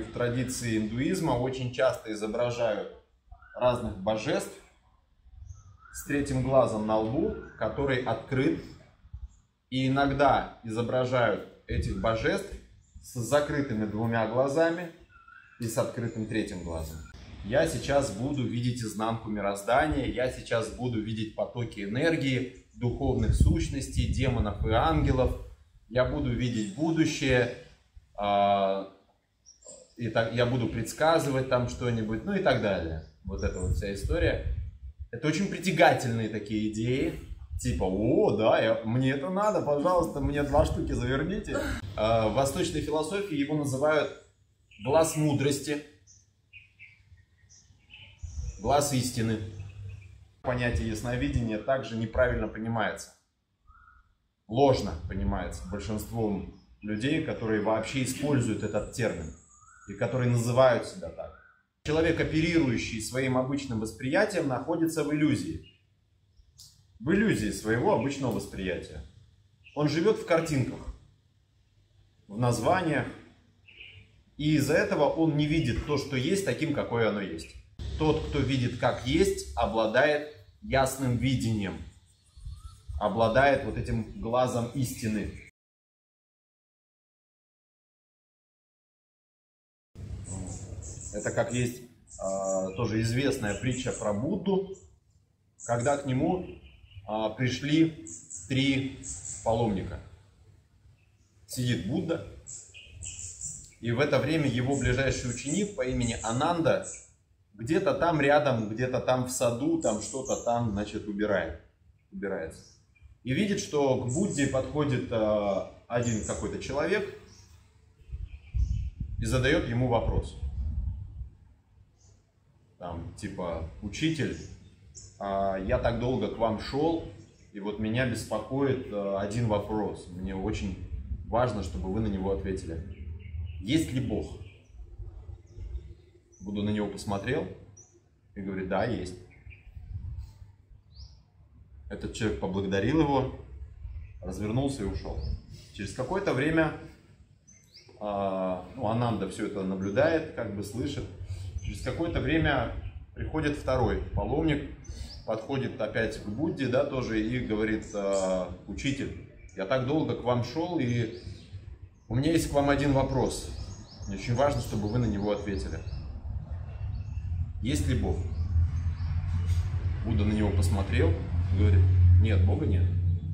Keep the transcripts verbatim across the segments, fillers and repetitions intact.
В традиции индуизма очень часто изображают разных божеств с третьим глазом на лбу, который открыт. И иногда изображают этих божеств с закрытыми двумя глазами и с открытым третьим глазом. Я сейчас буду видеть изнанку мироздания, я сейчас буду видеть потоки энергии, духовных сущностей, демонов и ангелов. Я буду видеть будущее, и так, я буду предсказывать там что-нибудь, ну и так далее. Вот эта вот вся история. Это очень притягательные такие идеи. Типа, о, да, я, мне это надо, пожалуйста, мне два штуки заверните. В восточной философии его называют глаз мудрости, глаз истины. Понятие ясновидения также неправильно понимается. Ложно понимается большинством людей, которые вообще используют этот термин и которые называют себя так. Человек, оперирующий своим обычным восприятием, находится в иллюзии. В иллюзии своего обычного восприятия. Он живет в картинках, в названиях, и из-за этого он не видит то, что есть, таким, какое оно есть. Тот, кто видит как есть, обладает ясным видением, обладает вот этим глазом истины. Это как есть э, тоже известная притча про Будду, когда к нему э, пришли три паломника. Сидит Будда, и в это время его ближайший ученик по имени Ананда где-то там рядом, где-то там в саду, там что-то там, значит, убирает, убирается. И видит, что к Будде подходит э, один какой-то человек и задает ему вопрос. Там, типа, учитель, я так долго к вам шел, и вот меня беспокоит один вопрос. Мне очень важно, чтобы вы на него ответили. Есть ли Бог? Будда на него посмотрел и говорит, да, есть. Этот человек поблагодарил его, развернулся и ушел. Через какое-то время ну, Ананда все это наблюдает, как бы слышит. Через какое-то время приходит второй паломник, подходит опять к Будде, да, тоже, и говорит, учитель, я так долго к вам шел, и у меня есть к вам один вопрос. Мне очень важно, чтобы вы на него ответили. Есть ли Бог? Будда на него посмотрел и говорит, нет, Бога нет.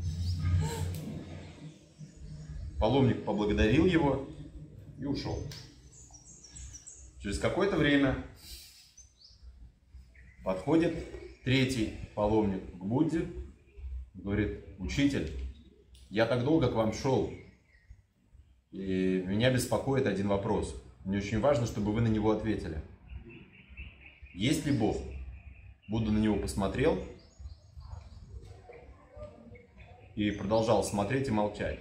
Паломник поблагодарил его и ушел. Через какое-то время подходит третий паломник к Будде, говорит, учитель, я так долго к вам шел, и меня беспокоит один вопрос. Мне очень важно, чтобы вы на него ответили. Есть ли Бог? Будда на него посмотрел и продолжал смотреть и молчать.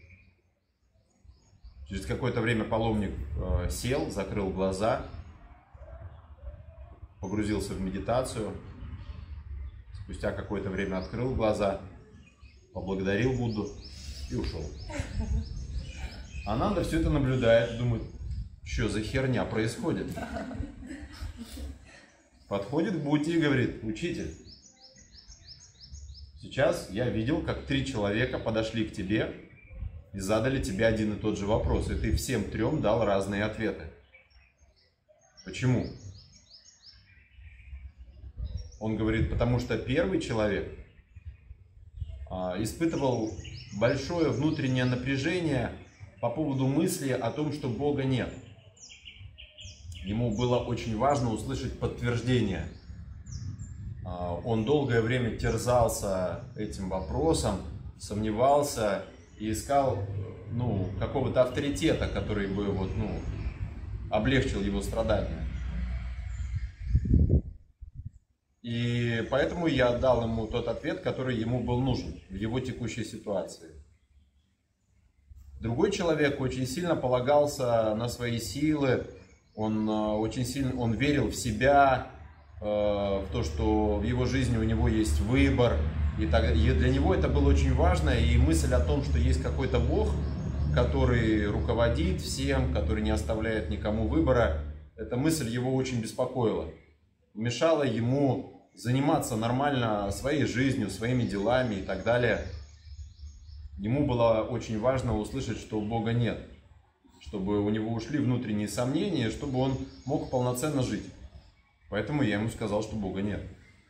Через какое-то время паломник э, сел, закрыл глаза, погрузился в медитацию. Спустя какое-то время открыл глаза, поблагодарил Будду и ушел. Ананда все это наблюдает, думает, что за херня происходит. Подходит к Будде и говорит, учитель, сейчас я видел, как три человека подошли к тебе и задали тебе один и тот же вопрос, и ты всем трем дал разные ответы. Почему? Он говорит, потому что первый человек а, испытывал большое внутреннее напряжение по поводу мысли о том, что Бога нет. Ему было очень важно услышать подтверждение. А, он долгое время терзался этим вопросом, сомневался и искал ну, какого-то авторитета, который бы вот, ну, облегчил его страдания. И поэтому я дал ему тот ответ, который ему был нужен в его текущей ситуации. Другой человек очень сильно полагался на свои силы, он очень сильно он верил в себя, в то, что в его жизни у него есть выбор. И, так, и для него это было очень важно, и мысль о том, что есть какой-то Бог, который руководит всем, который не оставляет никому выбора, эта мысль его очень беспокоила. Мешала ему заниматься нормально своей жизнью, своими делами и так далее. Ему было очень важно услышать, что Бога нет, чтобы у него ушли внутренние сомнения, чтобы он мог полноценно жить. Поэтому я ему сказал, что Бога нет.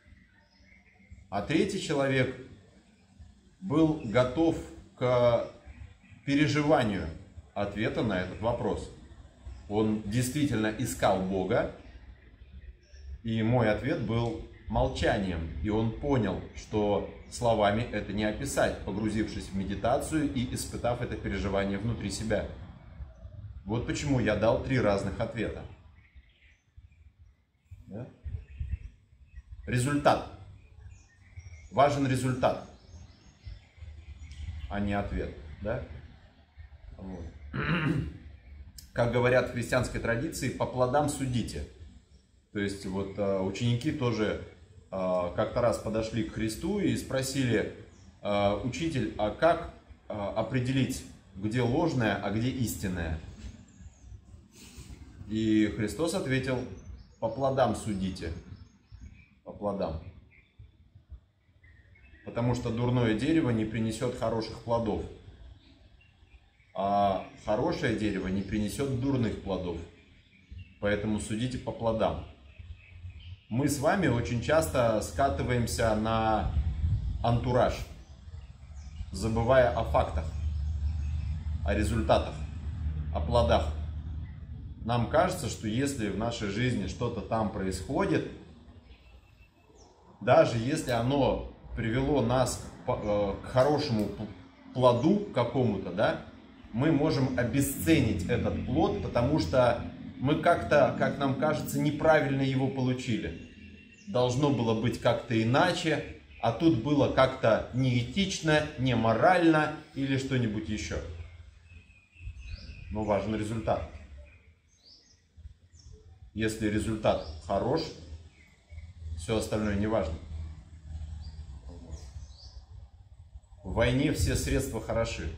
А третий человек был готов к переживанию ответа на этот вопрос. Он действительно искал Бога, и мой ответ был молчанием. И он понял, что словами это не описать, погрузившись в медитацию и испытав это переживание внутри себя. Вот почему я дал три разных ответа. Да? Результат. Важен результат, а не ответ. Да? Вот. Как говорят в христианской традиции, по плодам судите. То есть вот ученики тоже как-то раз подошли к Христу и спросили: учитель, а как определить, где ложное, а где истинное? И Христос ответил: по плодам судите. По плодам. Потому что дурное дерево не принесет хороших плодов, а хорошее дерево не принесет дурных плодов. Поэтому судите по плодам. Мы с вами очень часто скатываемся на антураж, забывая о фактах, о результатах, о плодах. Нам кажется, что если в нашей жизни что-то там происходит, даже если оно привело нас к хорошему плоду какому-то, да, мы можем обесценить этот плод, потому что мы как-то, как нам кажется, неправильно его получили. Должно было быть как-то иначе, а тут было как-то неэтично, неморально или что-нибудь еще. Но важен результат. Если результат хорош, все остальное не важно. В войне все средства хороши.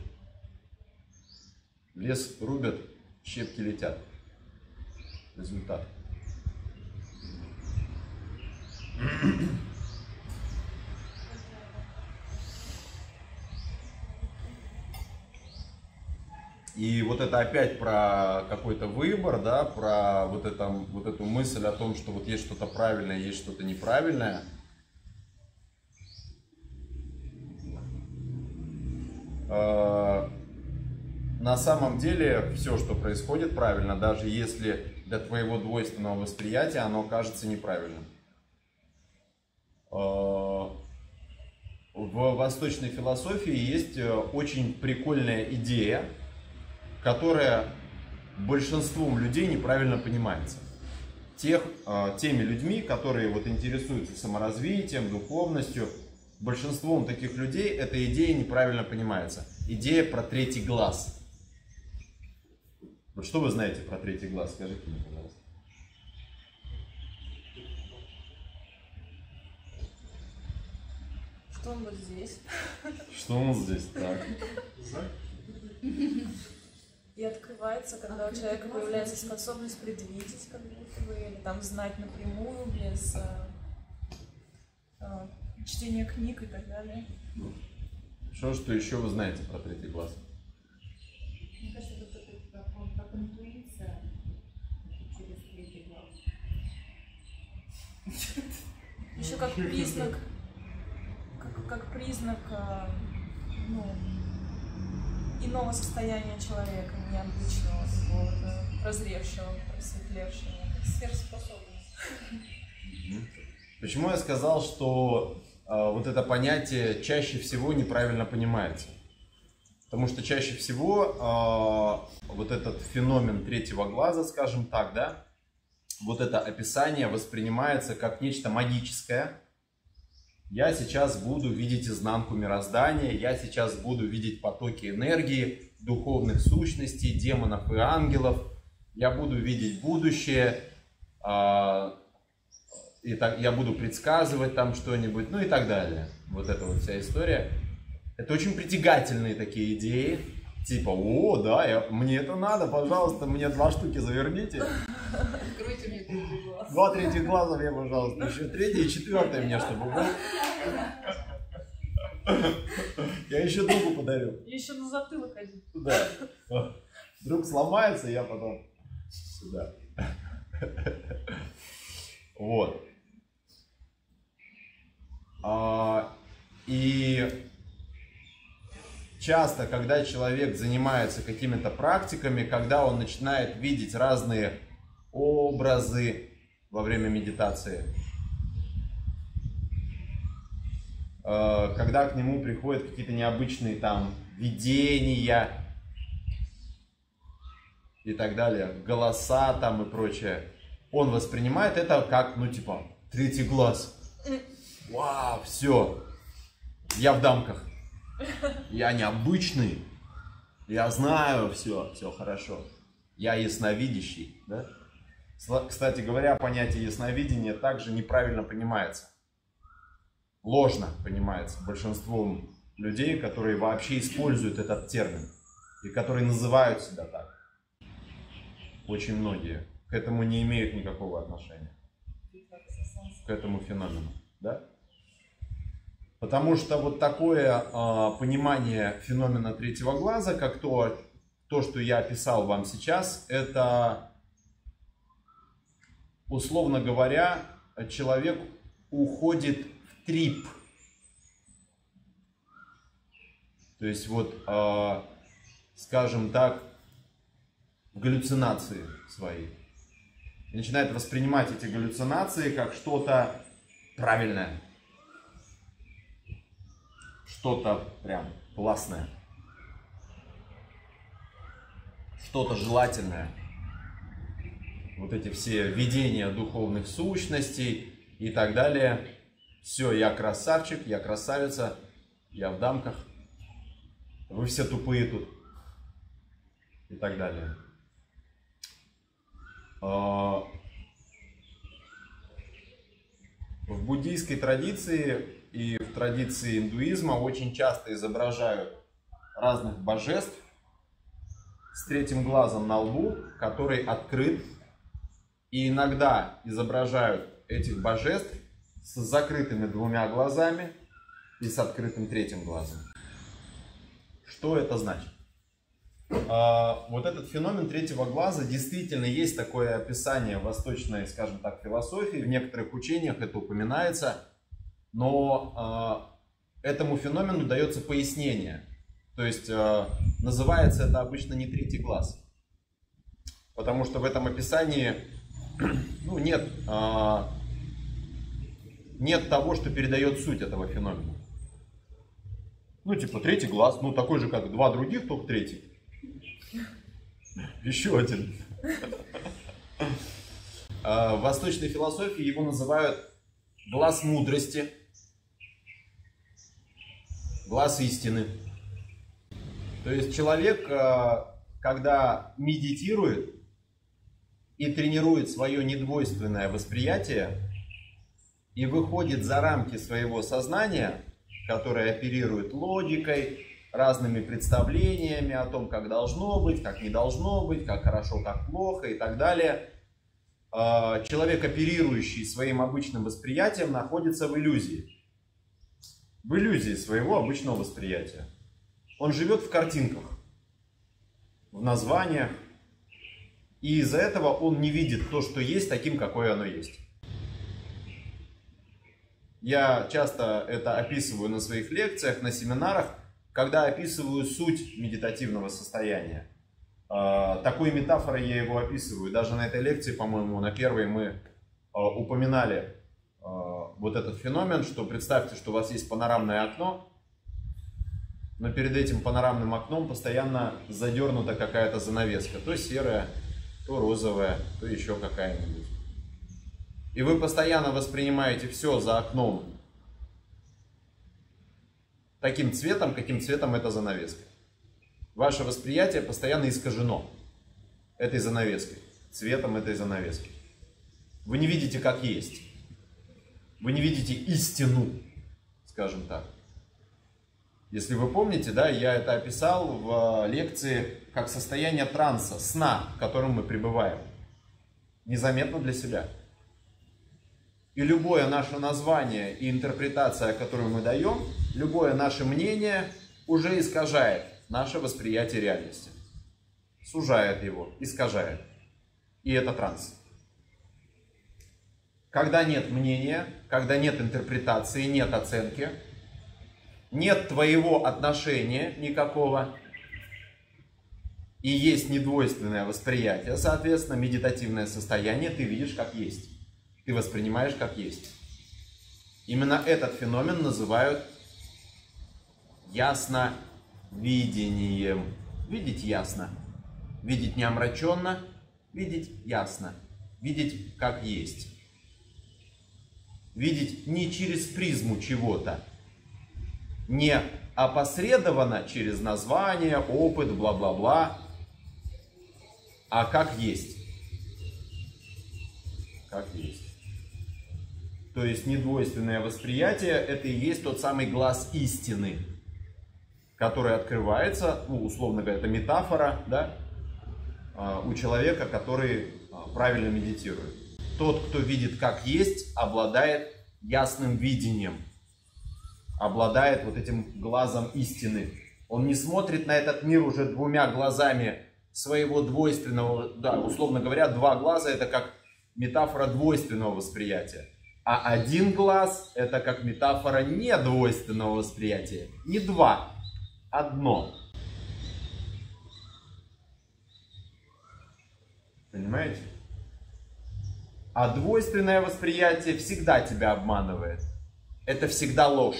Лес рубят, щепки летят. Результат. И вот это опять про какой-то выбор, да, про вот, это, вот эту мысль о том, что вот есть что-то правильное, есть что-то неправильное. На самом деле все, что происходит, правильно, даже если для твоего двойственного восприятия оно кажется неправильным. В восточной философии есть очень прикольная идея, которая большинством людей неправильно понимается. Тех, теми людьми, которые вот интересуются саморазвитием, духовностью, большинством таких людей эта идея неправильно понимается. Идея про третий глаз. Вот что вы знаете про третий глаз? Скажите мне, пожалуйста. Что он вот здесь? Что он здесь? Так. И открывается, когда у человека появляется способность предвидеть, как будто бы, или там знать напрямую, без а, а, чтения книг и так далее. Что, что еще вы знаете про третий глаз? Мне кажется, это как, как интуиция через третий глаз. Еще как признак, как, как признак ну, иного состояния человека, необычного, такого прозревшего, просветлевшего, сверхспособности. Почему я сказал, что э, вот это понятие чаще всего неправильно понимается? Потому что чаще всего э, вот этот феномен третьего глаза, скажем так, да, вот это описание воспринимается как нечто магическое. Я сейчас буду видеть изнанку мироздания, я сейчас буду видеть потоки энергии, духовных сущностей, демонов и ангелов, я буду видеть будущее, э, и так, я буду предсказывать там что-нибудь, ну и так далее. Вот эта вот вся история. Это очень притягательные такие идеи, Типа, о, да, я, мне это надо, пожалуйста, мне два штуки заверните. Откройте мне третий глаз. Два третьих глаза мне, пожалуйста, еще третий и четвертый мне, чтобы был. Я еще другу подарю. Еще на затылок один. Да. Вдруг сломается, я потом сюда. Вот. А, и часто, когда человек занимается какими-то практиками, когда он начинает видеть разные образы во время медитации, когда к нему приходят какие-то необычные там видения и так далее, голоса там и прочее, он воспринимает это как, ну типа, третий глаз. Вау, все, я в дамках, я необычный, я знаю все, все хорошо, я ясновидящий, да? Кстати говоря, понятие ясновидения также неправильно понимается. Ложно понимается большинством людей, которые вообще используют этот термин и которые называют себя так. Очень многие к этому не имеют никакого отношения, к этому феномену, да? Потому что вот такое э, понимание феномена третьего глаза, как то, то, что я описал вам сейчас, это, условно говоря, человек уходит в трип. То есть вот, э, скажем так, галлюцинации свои. И начинает воспринимать эти галлюцинации как что-то правильное. Что-то прям классное. Что-то желательное. Вот эти все видения духовных сущностей и так далее. Все, я красавчик, я красавица, я в дамках. Вы все тупые тут. И так далее. В буддийской традиции и в традиции индуизма очень часто изображают разных божеств с третьим глазом на лбу, который открыт. И иногда изображают этих божеств с закрытыми двумя глазами и с открытым третьим глазом. Что это значит? А, вот этот феномен третьего глаза, действительно есть такое описание в восточной, скажем так, философии, в некоторых учениях это упоминается, но а, этому феномену дается пояснение. То есть а, называется это обычно не третий глаз, потому что в этом описании ну, нет, а, нет того, что передает суть этого феномена. Ну, типа, третий глаз, ну, такой же, как два других, только третий. Еще один. В восточной философии его называют глаз мудрости, глаз истины. То есть человек, когда медитирует и тренирует свое недвойственное восприятие и выходит за рамки своего сознания, которое оперирует логикой, разными представлениями о том, как должно быть, как не должно быть, как хорошо, как плохо и так далее. Человек, оперирующий своим обычным восприятием, находится в иллюзии. В иллюзии своего обычного восприятия. Он живет в картинках, в названиях, и из-за этого он не видит то, что есть, таким, какое оно есть. Я часто это описываю на своих лекциях, на семинарах, когда описываю суть медитативного состояния. Такой метафорой я его описываю. Даже на этой лекции, по-моему, на первой мы упоминали вот этот феномен, что представьте, что у вас есть панорамное окно, но перед этим панорамным окном постоянно задернута какая-то занавеска, то серая, то розовая, то еще какая-нибудь. И вы постоянно воспринимаете все за окном таким цветом, каким цветом эта занавеска. Ваше восприятие постоянно искажено этой занавеской, цветом этой занавески. Вы не видите, как есть. Вы не видите истину, скажем так. Если вы помните, да, я это описал в лекции как состояние транса, сна, в котором мы пребываем. Незаметно для себя. И любое наше название и интерпретация, которую мы даем, любое наше мнение уже искажает наше восприятие реальности. Сужает его, искажает. И это транс. Когда нет мнения, когда нет интерпретации, нет оценки, нет твоего отношения никакого, и есть недвойственное восприятие, соответственно, медитативное состояние, ты видишь как есть. Ты воспринимаешь как есть. Именно этот феномен называют ясновидением. Видеть ясно. Видеть не омраченно, видеть ясно. Видеть как есть. Видеть не через призму чего-то, не опосредованно через название, опыт, бла-бла-бла, а как есть. Как есть. То есть недвойственное восприятие — это и есть тот самый глаз истины, который открывается, ну, условно говоря, это метафора, да, у человека, который правильно медитирует. Тот, кто видит как есть, обладает ясным видением, обладает вот этим глазом истины. Он не смотрит на этот мир уже двумя глазами своего двойственного, да, условно говоря, два глаза — это как метафора двойственного восприятия. А один глаз — это как метафора недвойственного восприятия. Не два, одно. Понимаете? А двойственное восприятие всегда тебя обманывает. Это всегда ложь.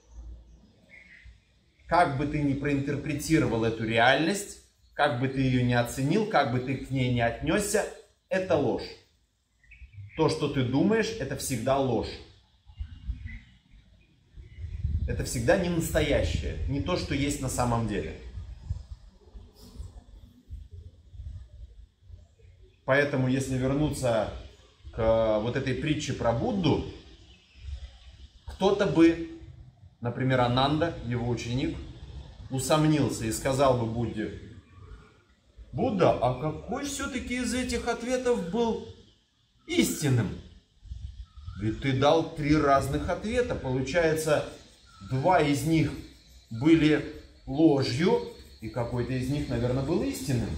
Как бы ты ни проинтерпретировал эту реальность, как бы ты ее не оценил, как бы ты к ней не отнесся, это ложь. То, что ты думаешь, это всегда ложь. Это всегда не настоящее, не то, что есть на самом деле. Поэтому, если вернуться к вот этой притче про Будду, кто-то бы, например, Ананда, его ученик, усомнился и сказал бы Будде: Будда, а какой все-таки из этих ответов был истинным? Ведь ты дал три разных ответа. Получается, два из них были ложью, и какой-то из них, наверное, был истинным.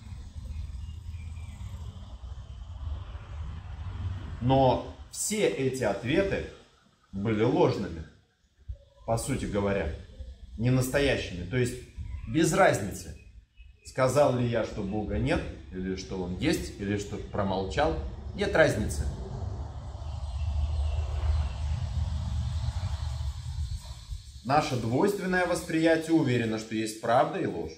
Но все эти ответы были ложными, по сути говоря, не настоящими. То есть без разницы, сказал ли я, что Бога нет, или что Он есть, или что промолчал. Нет разницы. Наше двойственное восприятие уверено, что есть правда и ложь.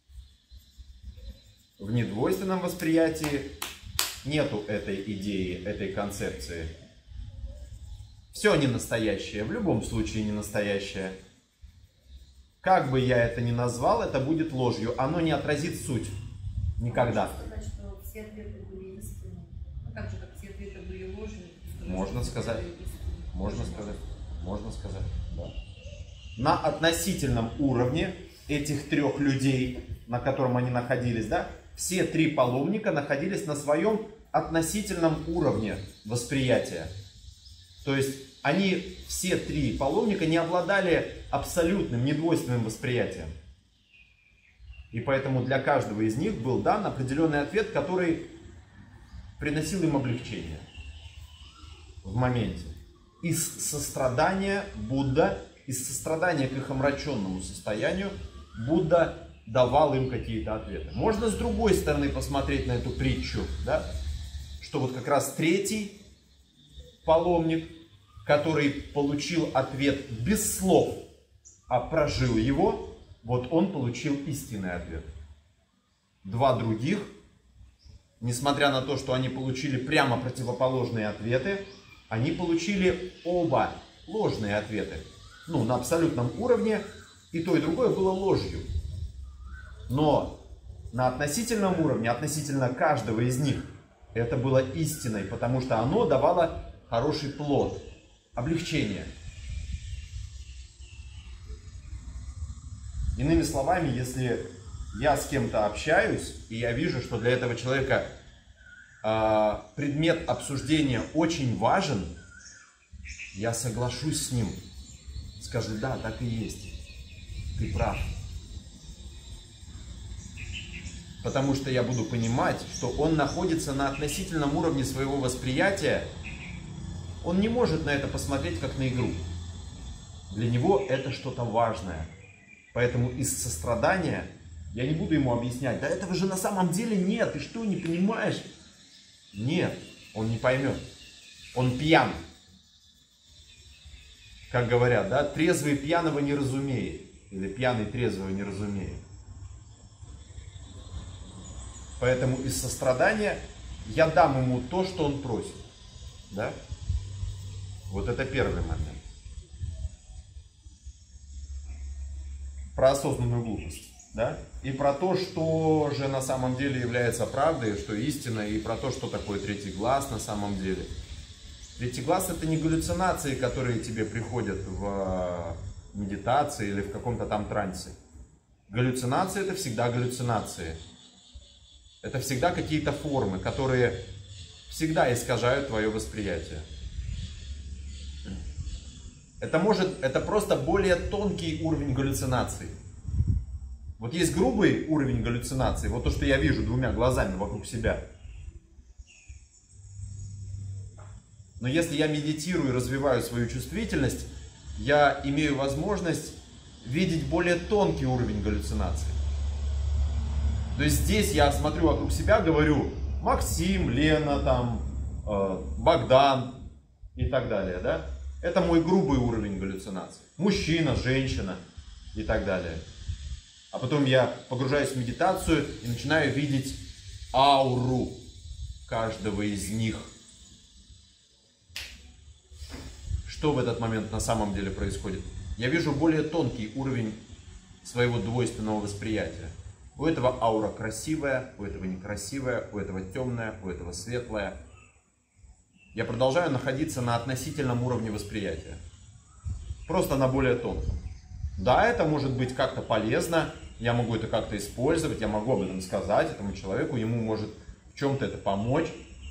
В недвойственном восприятии нету этой идеи, этой концепции. Все не настоящее, в любом случае не настоящее. Как бы я это ни назвал, это будет ложью. Оно не отразит суть. Никогда. Сказать, что все ответы были истинными. Ну, так же, как все ответы были ложными. Можно сказать. Можно сказать. Можно сказать. Да. На относительном уровне этих трех людей, на котором они находились, да, все три паломника находились на своем относительном уровне восприятия. То есть они, все три паломника, не обладали абсолютным, недвойственным восприятием. И поэтому для каждого из них был дан определенный ответ, который приносил им облегчение в моменте. Из сострадания Будда, из сострадания к их омраченному состоянию, Будда давал им какие-то ответы. Можно с другой стороны посмотреть на эту притчу, да? Что вот как раз третий паломник, который получил ответ без слов, а прожил его, вот он получил истинный ответ. Два других, несмотря на то, что они получили прямо противоположные ответы, они получили оба ложные ответы. Ну, на абсолютном уровне и то, и другое было ложью. Но на относительном уровне, относительно каждого из них, это было истиной, потому что оно давало хороший плод, облегчение. Иными словами, если я с кем-то общаюсь, и я вижу, что для этого человека э, предмет обсуждения очень важен, я соглашусь с ним, скажу, да, так и есть, ты прав. Потому что я буду понимать, что он находится на относительном уровне своего восприятия, он не может на это посмотреть как на игру. Для него это что-то важное. Поэтому из сострадания я не буду ему объяснять, да этого же на самом деле нет, ты что, не понимаешь? Нет, он не поймет. Он пьян. Как говорят, да, трезвый пьяного не разумеет. Или пьяный трезвого не разумеет. Поэтому из сострадания я дам ему то, что он просит. Да? Вот это первый момент. Про осознанную глупость. Да? И про то, что же на самом деле является правдой, что истина, и про то, что такое третий глаз на самом деле. Третий глаз — это не галлюцинации, которые тебе приходят в медитации или в каком-то там трансе. Галлюцинации — это всегда галлюцинации. Это всегда какие-то формы, которые всегда искажают твое восприятие. Это может, это просто более тонкий уровень галлюцинаций. Вот есть грубый уровень галлюцинаций, вот то, что я вижу двумя глазами вокруг себя. Но если я медитирую и развиваю свою чувствительность, я имею возможность видеть более тонкий уровень галлюцинаций. То есть здесь я смотрю вокруг себя, говорю Максим, Лена, там, э, Богдан и так далее. Да? Это мой грубый уровень галлюцинаций. Мужчина, женщина и так далее. А потом я погружаюсь в медитацию и начинаю видеть ауру каждого из них. Что в этот момент на самом деле происходит? Я вижу более тонкий уровень своего двойственного восприятия. У этого аура красивая, у этого некрасивая, у этого темная, у этого светлая. Я продолжаю находиться на относительном уровне восприятия. Просто на более тонком. Да, это может быть как-то полезно, я могу это как-то использовать, я могу об этом сказать этому человеку, ему может в чем-то это помочь.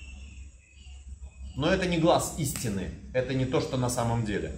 Но это не глаз истины, это не то, что на самом деле.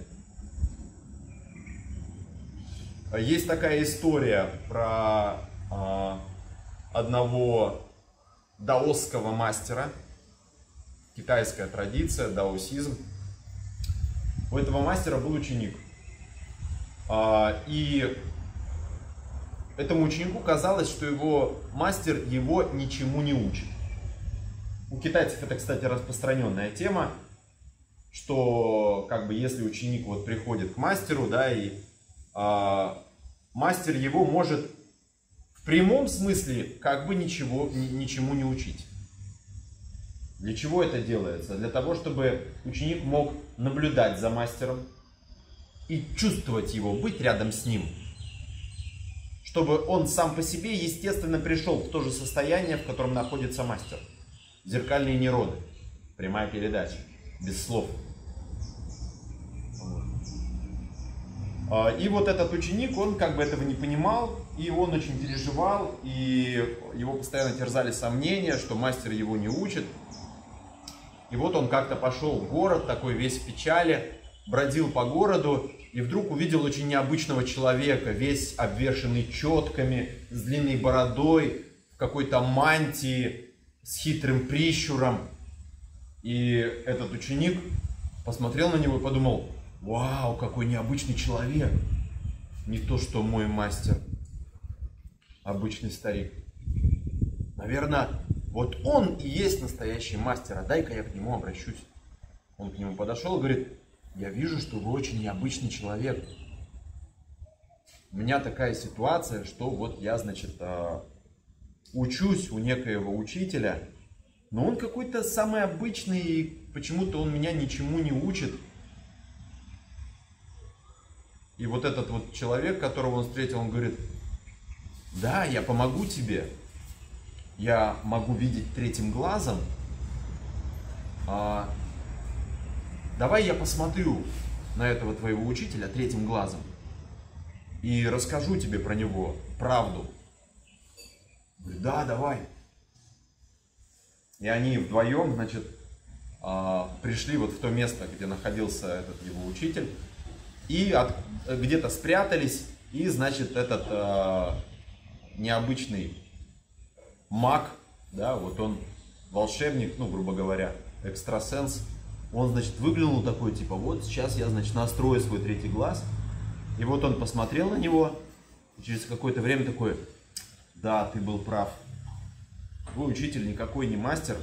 Есть такая история про э, одного даосского мастера, китайская традиция, даосизм. У этого мастера был ученик. Э, и этому ученику казалось, что его мастер его ничему не учит. У китайцев это, кстати, распространенная тема, что как бы если ученик вот приходит к мастеру, да, и э, мастер его может в прямом смысле как бы ничего, ни, ничему не учить. Для чего это делается? Для того, чтобы ученик мог наблюдать за мастером и чувствовать его, быть рядом с ним. Чтобы он сам по себе, естественно, пришел в то же состояние, в котором находится мастер. Зеркальные нейроны. Прямая передача. Без слов. И вот этот ученик, он как бы этого не понимал, и он очень переживал, и его постоянно терзали сомнения, что мастер его не учит. И вот он как-то пошел в город, такой весь в печали, бродил по городу, и вдруг увидел очень необычного человека, весь обвешанный четками, с длинной бородой, в какой-то мантии, с хитрым прищуром. И этот ученик посмотрел на него и подумал: вау, какой необычный человек. Не то, что мой мастер, обычный старик. Наверное, вот он и есть настоящий мастер, а дай-ка я к нему обращусь. Он к нему подошел и говорит: я вижу, что вы очень необычный человек. У меня такая ситуация, что вот я, значит, учусь у некоего учителя, но он какой-то самый обычный, и почему-то он меня ничему не учит. И вот этот вот человек, которого он встретил, он говорит: да, я помогу тебе. Я могу видеть третьим глазом. А, давай я посмотрю на этого твоего учителя третьим глазом. и расскажу тебе про него правду. Говорю, да, давай. И они вдвоем, значит, пришли вот в то место, где находился этот его учитель, и где-то спрятались, и, значит, этот э, необычный маг, да, вот он волшебник, ну, грубо говоря, экстрасенс, он, значит, выглянул такой, типа, вот сейчас я, значит, настрою свой третий глаз, и вот он посмотрел на него, и через какое-то время такой, да, ты был прав, твой учитель никакой не мастер,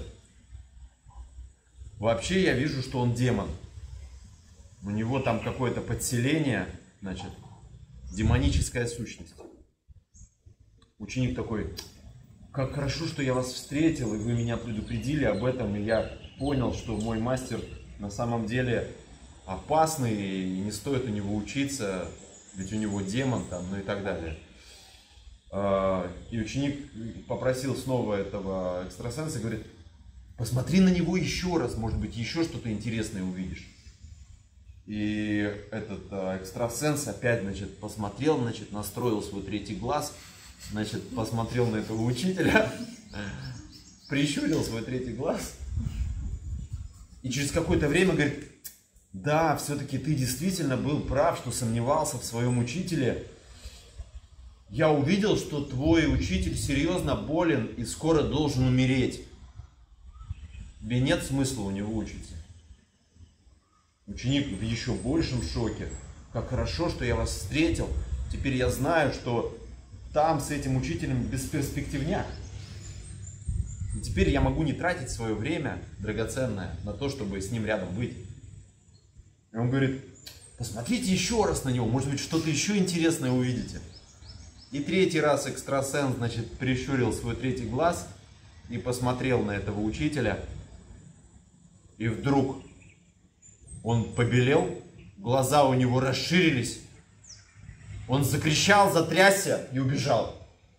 вообще я вижу, что он демон, у него там какое-то подселение, значит, демоническая сущность. Ученик такой, как хорошо, что я вас встретил, и вы меня предупредили об этом, и я понял, что мой мастер на самом деле опасный, и не стоит у него учиться, ведь у него демон там, ну и так далее. И ученик попросил снова этого экстрасенса, говорит, посмотри на него еще раз, может быть, еще что-то интересное увидишь. И этот экстрасенс опять, значит, посмотрел, значит, настроил свой третий глаз, значит, посмотрел на этого учителя, прищурил свой третий глаз, и через какое-то время говорит, да, все-таки ты действительно был прав, что сомневался в своем учителе. Я увидел, что твой учитель серьезно болен и скоро должен умереть. Тебе нет смысла у него учиться. Ученик в еще большем шоке. Как хорошо, что я вас встретил. Теперь я знаю, что там с этим учителем бесперспективняк. И теперь я могу не тратить свое время драгоценное на то, чтобы с ним рядом быть. И он говорит, посмотрите еще раз на него, может быть, что-то еще интересное увидите. И третий раз экстрасенс, значит, прищурил свой третий глаз и посмотрел на этого учителя. И вдруг он побелел, глаза у него расширились, он закричал, затрясся и убежал.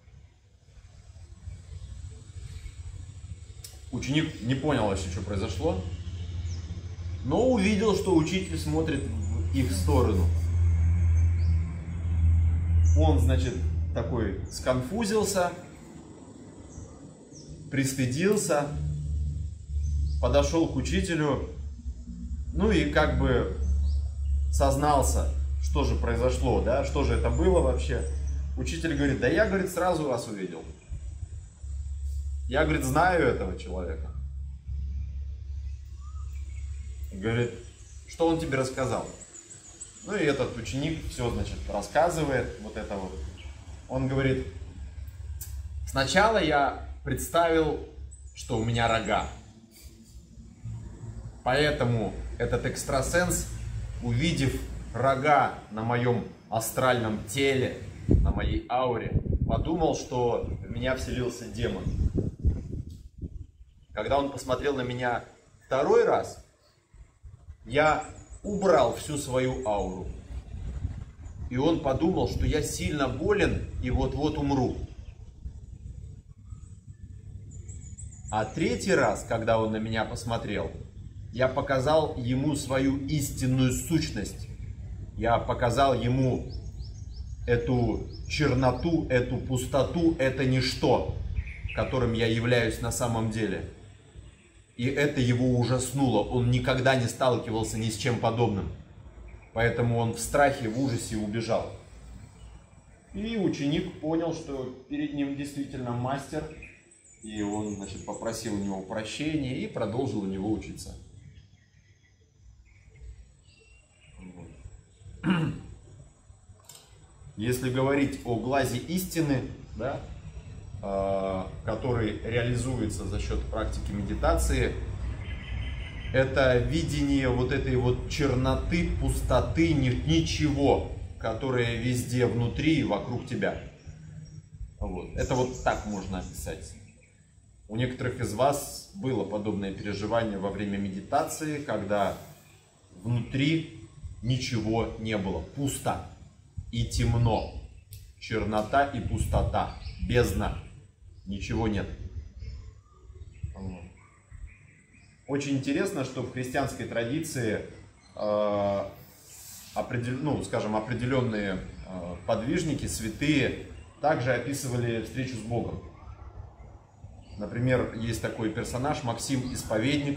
Ученик не понял вообще, что произошло, но увидел, что учитель смотрит в их сторону. Он, значит, такой сконфузился, пристыдился, подошел к учителю, ну и как бы сознался, что же произошло, да, что же это было вообще. Учитель говорит, да я, говорит, сразу вас увидел. Я, говорит, знаю этого человека. Говорит, что он тебе рассказал? Ну и этот ученик все, значит, рассказывает, вот это вот. Он говорит, сначала я представил, что у меня рога. Поэтому этот экстрасенс, увидев рога на моем астральном теле, на моей ауре, подумал, что в меня вселился демон. Когда он посмотрел на меня второй раз, я убрал всю свою ауру. И он подумал, что я сильно болен и вот-вот умру. А третий раз, когда он на меня посмотрел, я показал ему свою истинную сущность. Я показал ему эту черноту, эту пустоту, это ничто, которым я являюсь на самом деле. И это его ужаснуло. Он никогда не сталкивался ни с чем подобным. Поэтому он в страхе, в ужасе убежал. И ученик понял, что перед ним действительно мастер. И он, значит, попросил у него прощения и продолжил у него учиться. Если говорить о глазе истины, да, э, который реализуется за счет практики медитации, это видение вот этой вот черноты, пустоты, ничего, которое везде внутри и вокруг тебя. Вот. Это вот так можно описать. У некоторых из вас было подобное переживание во время медитации, когда внутри ничего не было, пусто и темно, чернота и пустота, бездна, ничего нет. Очень интересно, что в христианской традиции, э, определ, ну, скажем, определенные подвижники, святые также описывали встречу с Богом. Например, есть такой персонаж Максим Исповедник,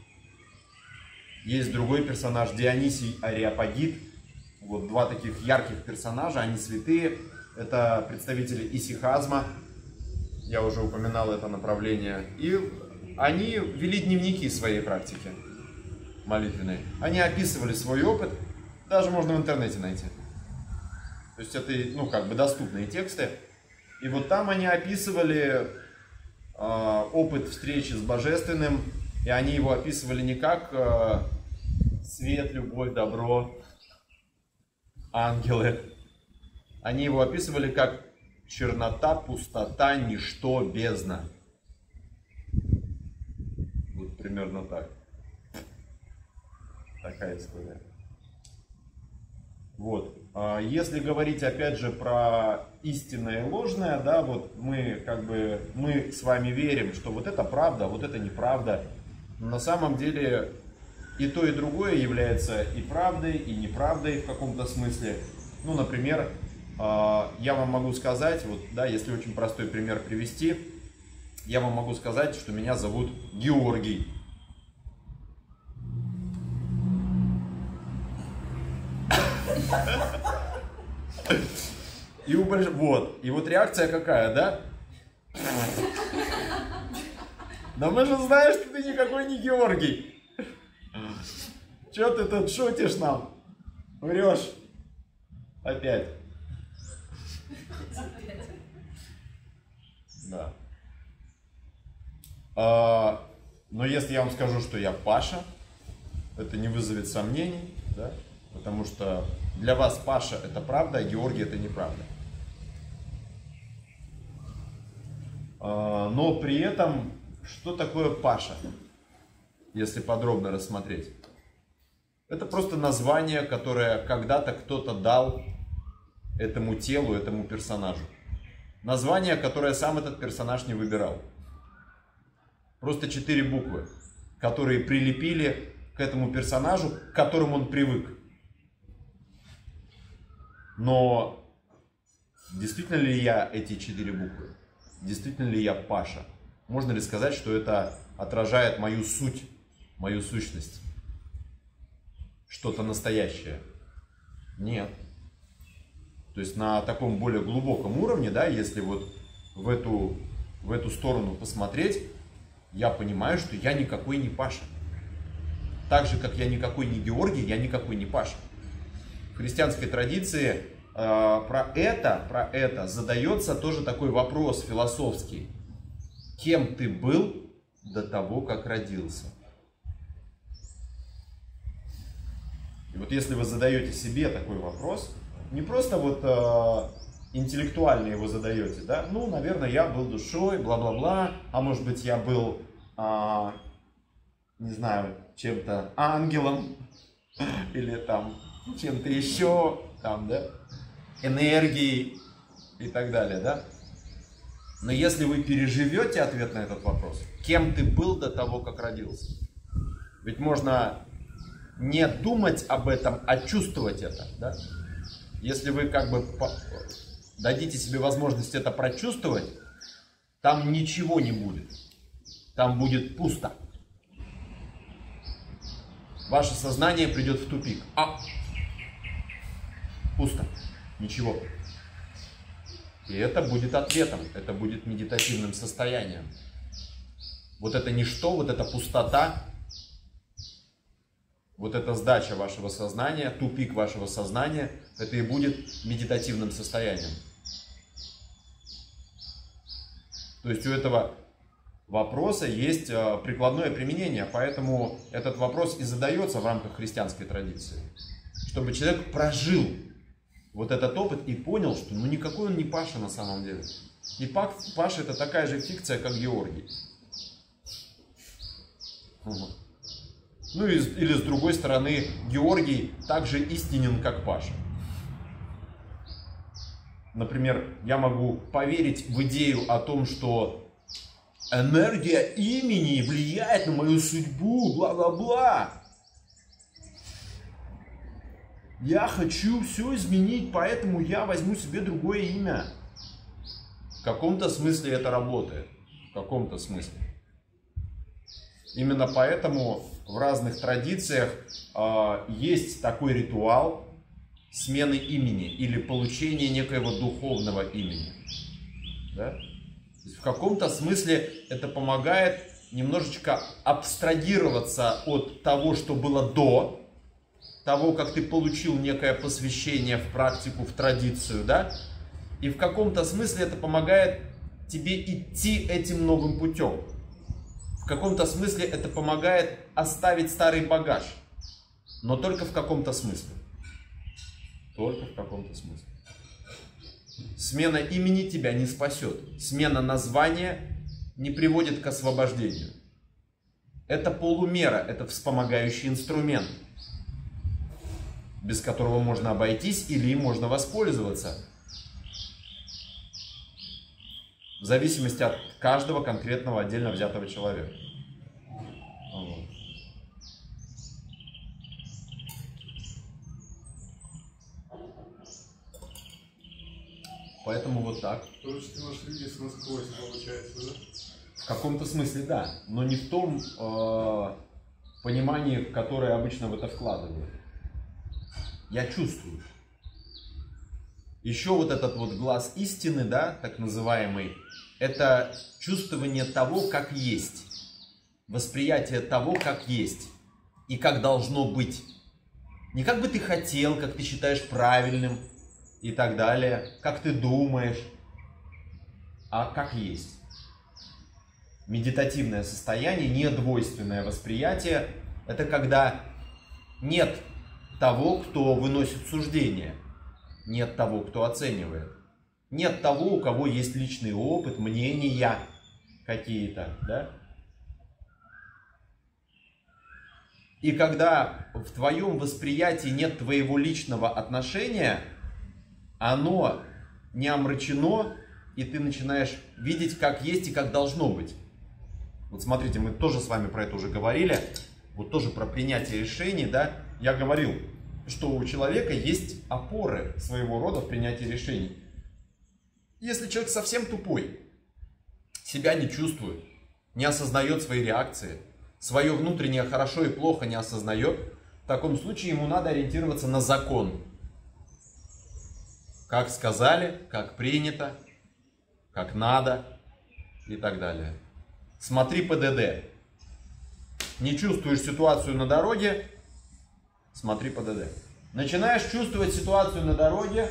есть другой персонаж Дионисий Ареопагит. Вот два таких ярких персонажа, они святые, это представители исихазма, я уже упоминал это направление, и они вели дневники своей практики молитвенной, они описывали свой опыт, даже можно в интернете найти. То есть это, ну, как бы доступные тексты. И вот там они описывали э, опыт встречи с Божественным, и они его описывали не как э, свет, любовь, добро, ангелы. Они его описывали как чернота, пустота, ничто, бездна. Вот примерно так. Такая история. Вот. Если говорить опять же про истинное и ложное, да, вот мы как бы мы с вами верим, что вот это правда, вот это неправда. Но на самом деле и то, и другое является и правдой, и неправдой в каком-то смысле. Ну, например, я вам могу сказать, вот, да, если очень простой пример привести, я вам могу сказать, что меня зовут Георгий. И, у больш... вот. И вот реакция какая, да? Да мы же знаем, что ты никакой не Георгий. Че ты тут шутишь нам? Врешь. Опять. Да. А, но если я вам скажу, что я Паша, это не вызовет сомнений, да? Потому что для вас Паша это правда, а Георгий это неправда. А, но при этом, что такое Паша, если подробно рассмотреть? Это просто название, которое когда-то кто-то дал этому телу, этому персонажу. Название, которое сам этот персонаж не выбирал. Просто четыре буквы, которые прилепили к этому персонажу, к которому он привык. Но действительно ли я эти четыре буквы? Действительно ли я Паша? Можно ли сказать, что это отражает мою суть, мою сущность? Что-то настоящее? Нет. То есть на таком более глубоком уровне, да, если вот в эту, в эту сторону посмотреть, я понимаю, что я никакой не Паша. Так же, как я никакой не Георгий, я никакой не Паша. В христианской традиции э, про это, про это задается тоже такой вопрос философский. Кем ты был до того, как родился? И вот если вы задаете себе такой вопрос, не просто вот э, интеллектуально его задаете, да, ну, наверное, я был душой, бла-бла-бла, а может быть, я был, э, не знаю, чем-то ангелом, или там чем-то еще, там, да, энергией и так далее, да. Но если вы переживете ответ на этот вопрос, кем ты был до того, как родился, ведь можно не думать об этом, а чувствовать это, да. Если вы как бы дадите себе возможность это прочувствовать, там ничего не будет. Там будет пусто. Ваше сознание придет в тупик. А, пусто. Ничего. И это будет ответом. Это будет медитативным состоянием. Вот это ничто, вот эта пустота, вот эта сдача вашего сознания, тупик вашего сознания, это и будет медитативным состоянием. То есть у этого вопроса есть прикладное применение, поэтому этот вопрос и задается в рамках христианской традиции. Чтобы человек прожил вот этот опыт и понял, что ну никакой он не Паша на самом деле. И Паша это такая же фикция, как Георгий. Угу. Ну или с другой стороны, Георгий также истинен, как Паша. Например, я могу поверить в идею о том, что энергия имени влияет на мою судьбу, бла-бла-бла. Я хочу все изменить, поэтому я возьму себе другое имя. В каком-то смысле это работает. В каком-то смысле. Именно поэтому в разных традициях э, есть такой ритуал смены имени или получения некоего духовного имени. Да? То есть в каком-то смысле это помогает немножечко абстрагироваться от того, что было до того, как ты получил некое посвящение в практику, в традицию, да? И в каком-то смысле это помогает тебе идти этим новым путем. В каком-то смысле это помогает оставить старый багаж. Но только в каком-то смысле. Только в каком-то смысле. Смена имени тебя не спасет. Смена названия не приводит к освобождению. Это полумера, это вспомогающий инструмент, без которого можно обойтись или им можно воспользоваться. В зависимости от каждого конкретного отдельно взятого человека. Вот. Поэтому вот так. То есть ты можешь видеть насквозь, получается, да? В каком-то смысле да, но не в том э, понимании, которое обычно в это вкладывают. Я чувствую. Еще вот этот вот глаз истины, да, так называемый, это чувствование того, как есть. Восприятие того, как есть. И как должно быть. Не как бы ты хотел, как ты считаешь правильным и так далее, как ты думаешь, а как есть. Медитативное состояние, недвойственное восприятие, это когда нет того, кто выносит суждение, нет того, кто оценивает, нет того, у кого есть личный опыт, мнения какие-то, да? И когда в твоем восприятии нет твоего личного отношения, оно не омрачено, и ты начинаешь видеть, как есть и как должно быть. Вот смотрите, мы тоже с вами про это уже говорили, вот тоже про принятие решений, да? Я говорил, что у человека есть опоры своего рода в принятии решений. Если человек совсем тупой, себя не чувствует, не осознает свои реакции, свое внутреннее хорошо и плохо не осознает, в таком случае ему надо ориентироваться на закон. Как сказали, как принято, как надо и так далее. Смотри ПДД. Не чувствуешь ситуацию на дороге, смотри ПДД. Начинаешь чувствовать ситуацию на дороге,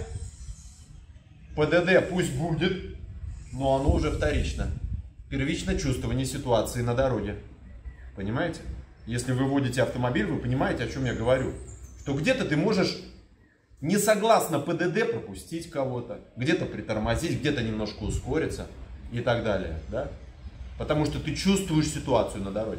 ПДД пусть будет, но оно уже вторично. Первично чувствование ситуации на дороге. Понимаете? Если вы водите автомобиль, вы понимаете, о чем я говорю. Что где-то ты можешь не согласно ПДД пропустить кого-то, где-то притормозить, где-то немножко ускориться и так далее. Да? Потому что ты чувствуешь ситуацию на дороге.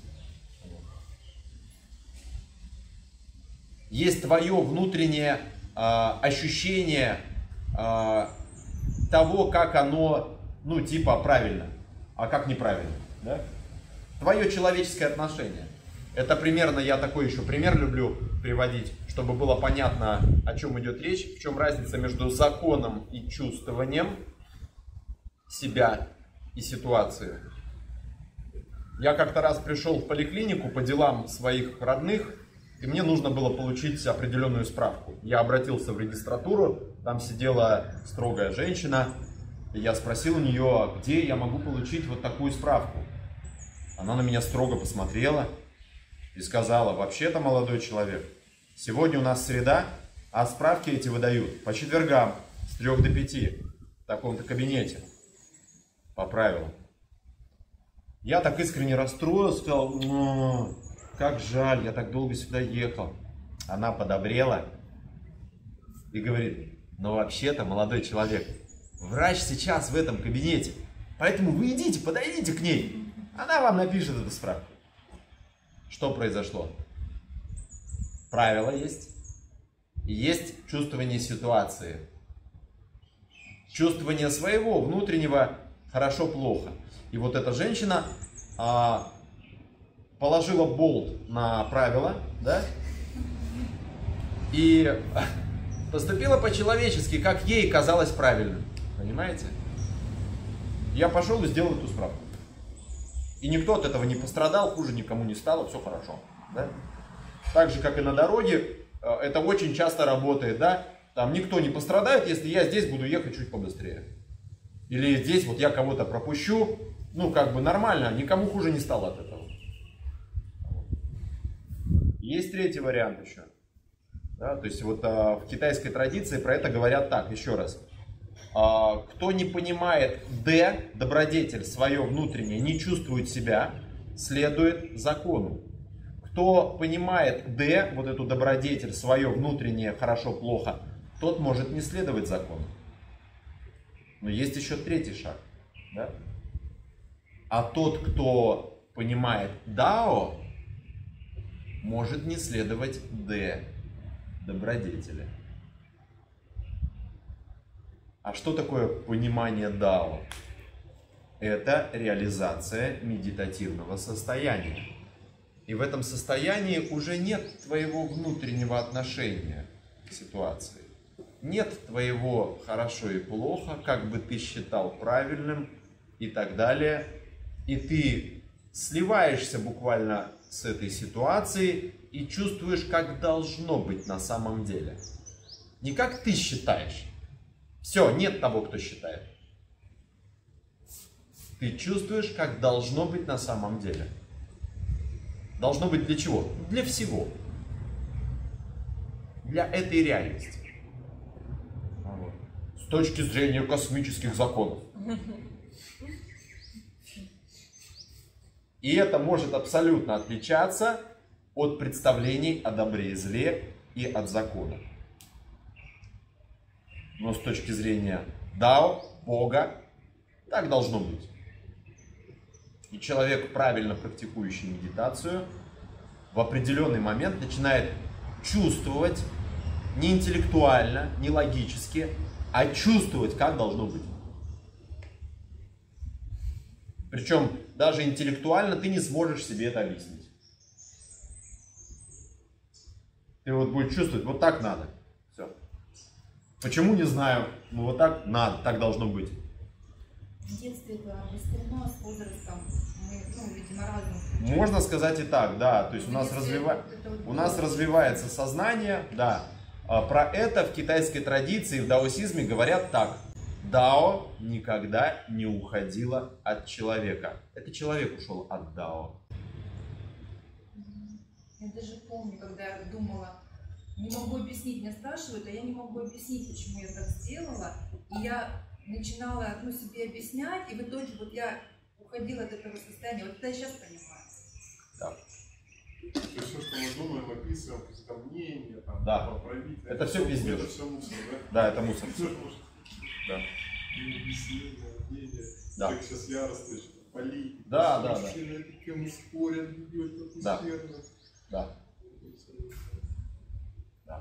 Есть твое внутреннее э, ощущение э, того, как оно, ну, типа, правильно, а как неправильно. Да? Твое человеческое отношение. Это примерно, я такой еще пример люблю приводить, чтобы было понятно, о чем идет речь, в чем разница между законом и чувствованием себя и ситуации. Я как-то раз пришел в поликлинику по делам своих родных, и мне нужно было получить определенную справку. Я обратился в регистратуру, там сидела строгая женщина, и я спросил у нее, где я могу получить вот такую справку. Она на меня строго посмотрела и сказала: вообще-то, молодой человек, сегодня у нас среда, а справки эти выдают по четвергам с трех до пяти в таком-то кабинете по правилам. Я так искренне расстроился, сказал: ну, как жаль, я так долго сюда ехал. Она подобрела и говорит: ну вообще-то, молодой человек, врач сейчас в этом кабинете, поэтому вы идите, подойдите к ней, она вам напишет эту справку. Что произошло? Правило есть, и есть чувствование ситуации. Чувствование своего внутреннего хорошо-плохо. И вот эта женщина а, положила болт на правила, да? И поступила по-человечески, как ей казалось правильным. Понимаете? Я пошел и сделал эту справку. И никто от этого не пострадал, хуже никому не стало, все хорошо. Да? Так же, как и на дороге, это очень часто работает, да? Там никто не пострадает, если я здесь буду ехать чуть побыстрее. Или здесь вот я кого-то пропущу, ну как бы нормально, никому хуже не стало от этого. Есть третий вариант еще. Да? То есть вот а, в китайской традиции про это говорят так, еще раз. А, кто не понимает Д, добродетель, свое внутреннее, не чувствует себя, следует закону. Кто понимает Д, вот эту добродетель, свое внутреннее, хорошо-плохо, тот может не следовать закону. Но есть еще третий шаг. Да? А тот, кто понимает Дао, может не следовать Д, добродетели. А что такое понимание Дао? Это реализация медитативного состояния. И в этом состоянии уже нет твоего внутреннего отношения к ситуации. Нет твоего хорошо и плохо, как бы ты считал правильным и так далее. И ты сливаешься буквально с этой ситуацией и чувствуешь, как должно быть на самом деле. Не как ты считаешь. Все, нет того, кто считает. Ты чувствуешь, как должно быть на самом деле. Должно быть для чего? Для всего. Для этой реальности. Вот. С точки зрения космических законов. И это может абсолютно отличаться от представлений о добре и зле и от закона. Но с точки зрения Дао, Бога, так должно быть. И человек, правильно практикующий медитацию, в определенный момент начинает чувствовать не интеллектуально, не логически, а чувствовать, как должно быть. Причем даже интеллектуально ты не сможешь себе это объяснить. Ты вот будешь чувствовать, вот так надо. Все. Почему, не знаю, но вот так надо, так должно быть. В детстве это быстрено, с возрастом мы, ну, видимо, разные. Можно сказать и так, да. То есть у нас, развива... у нас развивается сознание, да. А про это в китайской традиции, в даосизме говорят так. Дао никогда не уходило от человека. Это человек ушел от Дао. Я даже помню, когда я думала, не могу объяснить, меня спрашивают, а я не могу объяснить, почему я так сделала. И я начинала, ну, себе объяснять, и в итоге вот я уходила от этого состояния. Вот это я сейчас понимаю. Да. То есть все, что мы думаем, описываем, какие-то мнения, там, Да. правителя. Это все пиздец. Это все мусор, да? Да, это мусор. Да. Объяснение, мнение. Да. Как сейчас яростно, что-то политика. Да, да, да. Все на эту тему спорят, идет Да. атмосферно. Да. Да.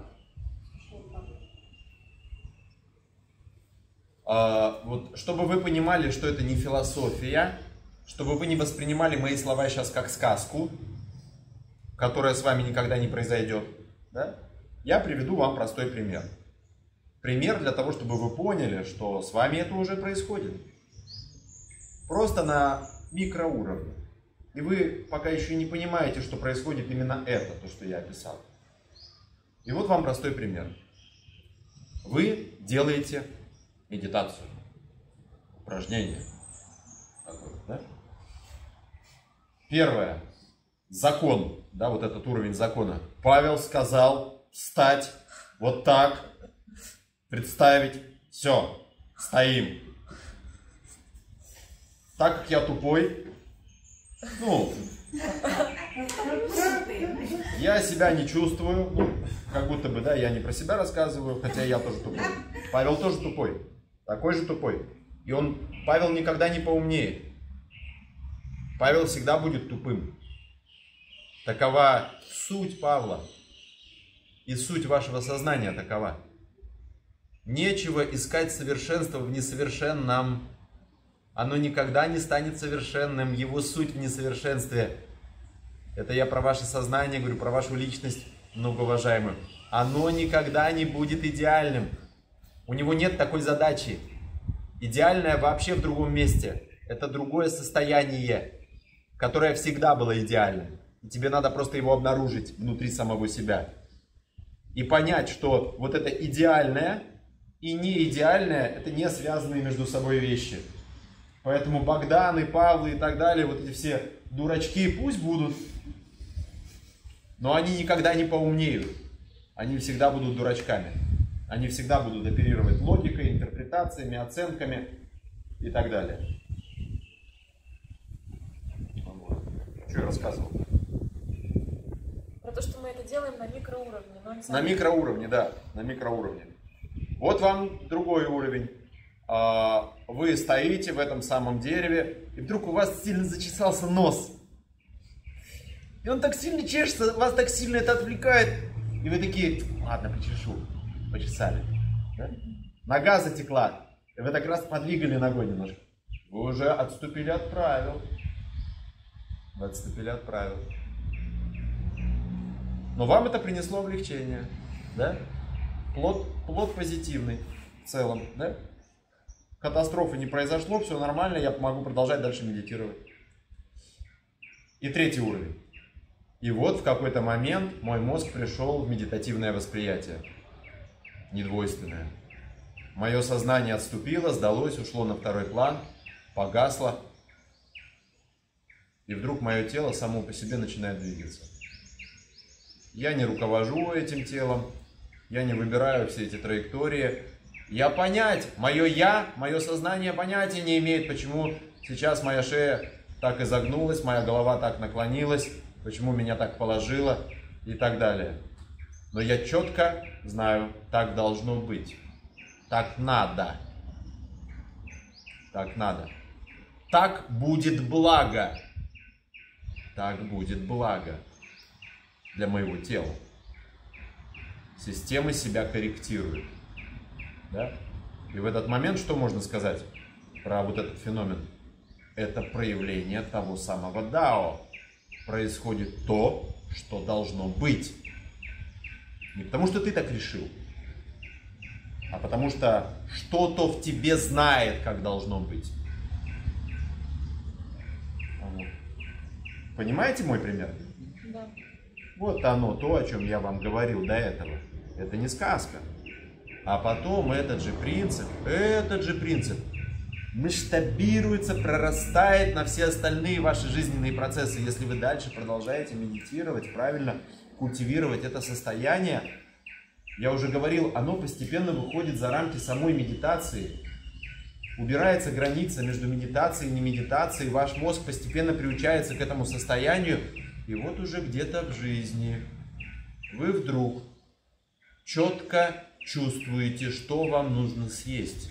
А, вот, чтобы вы понимали, что это не философия, чтобы вы не воспринимали мои слова сейчас как сказку, которая с вами никогда не произойдет, да? Я приведу вам простой пример. Пример для того, чтобы вы поняли, что с вами это уже происходит. Просто на микроуровне. И вы пока еще не понимаете, что происходит именно это, то, что я описал. И вот вам простой пример. Вы делаете медитацию, упражнение. Такое, да? Первое. Закон, да, вот этот уровень закона. Павел сказал встать вот так, представить, все, стоим. Так как я тупой, ну, я себя не чувствую, ну, как будто бы, да, я не про себя рассказываю, хотя я тоже тупой. Павел тоже тупой, такой же тупой. И он, Павел никогда не поумнеет. Павел всегда будет тупым. Такова суть Павла. И суть вашего сознания такова. Нечего искать совершенства в несовершенном. Оно никогда не станет совершенным. Его суть в несовершенстве. Это я про ваше сознание говорю, про вашу личность, многоуважаемую. оно никогда не будет идеальным. У него нет такой задачи. Идеальное вообще в другом месте. Это другое состояние, которое всегда было идеальным. И тебе надо просто его обнаружить внутри самого себя. И понять, что вот это идеальное и неидеальное, это не связанные между собой вещи. Поэтому Богданы, Павлы и так далее, вот эти все дурачки пусть будут, но они никогда не поумнеют. Они всегда будут дурачками. Они всегда будут оперировать логикой, интерпретациями, оценками и так далее. Что я рассказывал? Про то, что мы это делаем на микроуровне. Но на, на микроуровне, да, на микроуровне. Вот вам другой уровень. Вы стоите в этом самом дереве, и вдруг у вас сильно зачесался нос. И он так сильно чешется, вас так сильно это отвлекает. И вы такие, ладно, почешу. Почесали. Да? Нога затекла. И вы так раз подвигали ногой немножко. Вы уже отступили от правил. Вы отступили от правил. Но вам это принесло облегчение. Да? Плод, плод позитивный в целом. Да? Катастрофы не произошло, все нормально, я могу продолжать дальше медитировать. И третий уровень. И вот в какой-то момент мой мозг пришел в медитативное восприятие. Недвойственное. Мое сознание отступило, сдалось, ушло на второй план, погасло. И вдруг мое тело само по себе начинает двигаться. Я не руковожу этим телом, я не выбираю все эти траектории. Я понять, мое я, мое сознание понятия не имеет, почему сейчас моя шея так изогнулась, моя голова так наклонилась, почему меня так положило и так далее. Но я четко знаю, так должно быть. Так надо. Так надо. Так будет благо. Так будет благо для моего тела. Система себя корректирует. Да? И в этот момент что можно сказать про вот этот феномен? Это проявление того самого дао. Происходит то, что должно быть. Не потому что ты так решил, а потому что что-то в тебе знает, как должно быть. Понимаете мой пример? Да. Вот оно, то, о чем я вам говорил до этого. Это не сказка. А потом этот же принцип, этот же принцип масштабируется, прорастает на все остальные ваши жизненные процессы. Если вы дальше продолжаете медитировать, правильно культивировать это состояние, я уже говорил, оно постепенно выходит за рамки самой медитации. Убирается граница между медитацией и немедитацией, ваш мозг постепенно приучается к этому состоянию, и вот уже где-то в жизни вы вдруг четко чувствуете, что вам нужно съесть.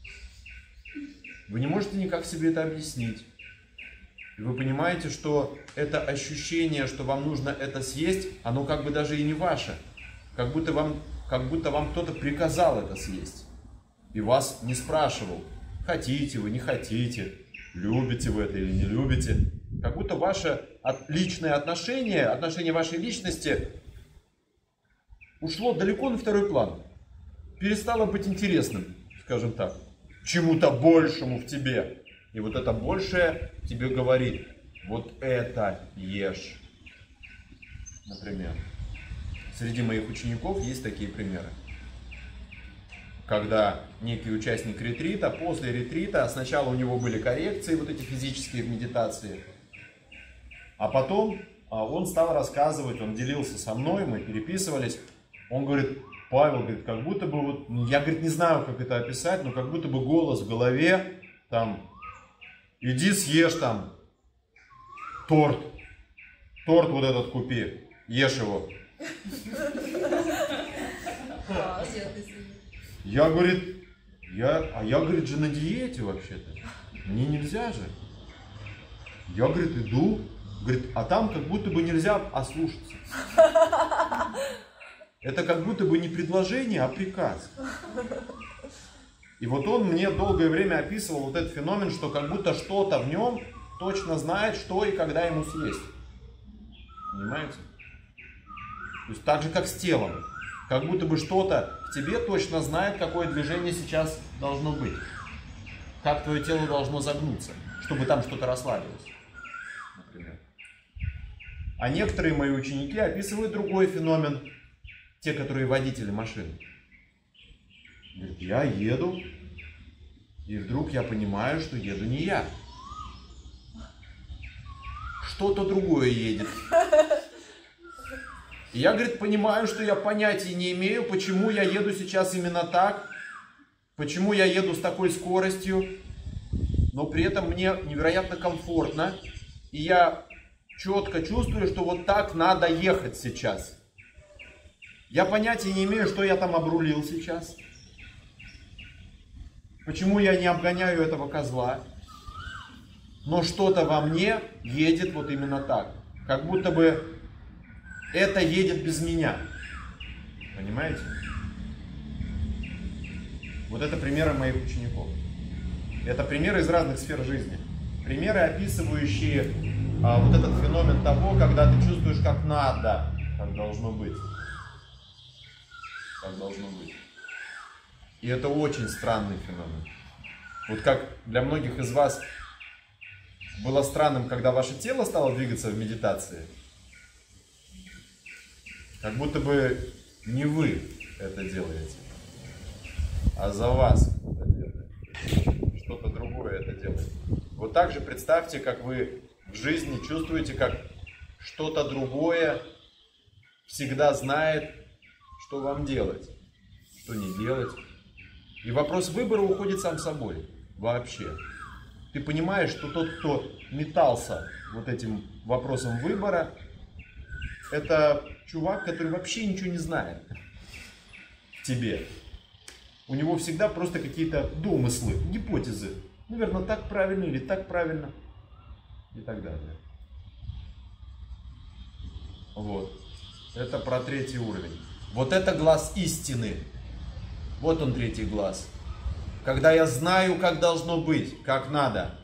Вы не можете никак себе это объяснить. И вы понимаете, что это ощущение, что вам нужно это съесть, оно как бы даже и не ваше. Как будто вам, как будто вам кто-то приказал это съесть. И вас не спрашивал, хотите вы, не хотите, любите вы это или не любите. Как будто ваше личное отношение, отношение вашей личности ушло далеко на второй план. Перестало быть интересным, скажем так, чему-то большему в тебе. И вот это большее тебе говорит, вот это ешь. Например. Среди моих учеников есть такие примеры. Когда некий участник ретрита, после ретрита, сначала у него были коррекции, вот эти физические в медитации, а потом он стал рассказывать, он делился со мной, мы переписывались, он говорит, Павел, говорит, как будто бы вот, я, говорит, не знаю, как это описать, но как будто бы голос в голове, там, иди съешь там торт, торт вот этот купи, ешь его. Я, говорит, я, а я, говорит, же на диете вообще-то, мне нельзя же. Я, говорит, иду, говорит, а там как будто бы нельзя ослушаться. Это как будто бы не предложение, а приказ. И вот он мне долгое время описывал вот этот феномен, что как будто что-то в нем точно знает, что и когда ему съесть. Понимаете? То есть так же, как с телом. Как будто бы что-то в тебе точно знает, какое движение сейчас должно быть. Как твое тело должно загнуться, чтобы там что-то расслабилось, например. А некоторые мои ученики описывают другой феномен, те, которые водители машин. Говорят, я еду, и вдруг я понимаю, что еду не я. Что-то другое едет. И я, говорит, понимаю, что я понятия не имею, почему я еду сейчас именно так, почему я еду с такой скоростью, но при этом мне невероятно комфортно, и я четко чувствую, что вот так надо ехать сейчас. Я понятия не имею, что я там обрулил сейчас, почему я не обгоняю этого козла, но что-то во мне едет вот именно так, как будто бы это едет без меня. Понимаете? Вот это примеры моих учеников. Это примеры из разных сфер жизни. Примеры, описывающие а, вот этот феномен того, когда ты чувствуешь, как надо, как должно быть. Как должно быть. И это очень странный феномен. Вот как для многих из вас было странным, когда ваше тело стало двигаться в медитации, как будто бы не вы это делаете, а за вас это делает. Что-то другое это делает. Вот так же представьте, как вы в жизни чувствуете, как что-то другое всегда знает, что вам делать, что не делать. И вопрос выбора уходит сам собой. Вообще. Ты понимаешь, что тот, кто метался вот этим вопросом выбора, это чувак, который вообще ничего не знает в тебе. У него всегда просто какие-то домыслы, гипотезы. Наверное, так правильно или так правильно. И так далее. Вот. Это про третий уровень. Вот это глаз истины. Вот он, третий глаз. Когда я знаю, как должно быть, как надо.